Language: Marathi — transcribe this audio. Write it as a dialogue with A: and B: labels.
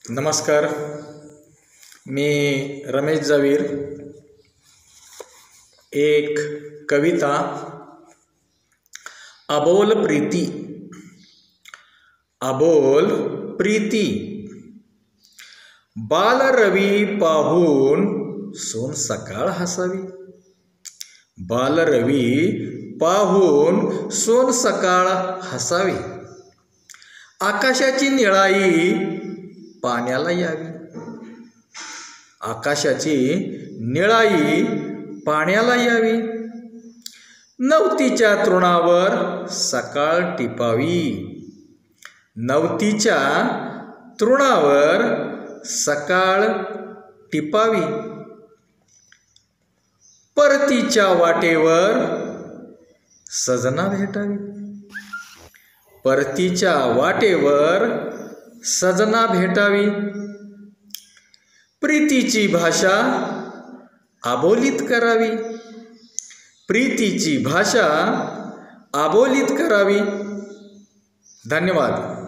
A: नमस्कार, मी रमेश जावीर. एक कविता अबोल प्रीती. अबोल प्रीती. बाल रवी पाहून सोन सकाळ हसावी. बाल रवी पाहून सोन सकाळ हसावी. आकाशाची निळाई पाण्याला यावी. आकाशाची निळाई पाण्याला यावी. नवतीच्या तृणावर सकाळ टिपावी. नवतीच्या तृणावर सकाळ टिपावी. परतीच्या वाटेवर सजना भेटावी. परतीच्या वाटेवर सजना भेटावी. प्रीतीची भाषा अबोलित करावी. प्रीतीची भाषा अबोलित करावी. धन्यवाद.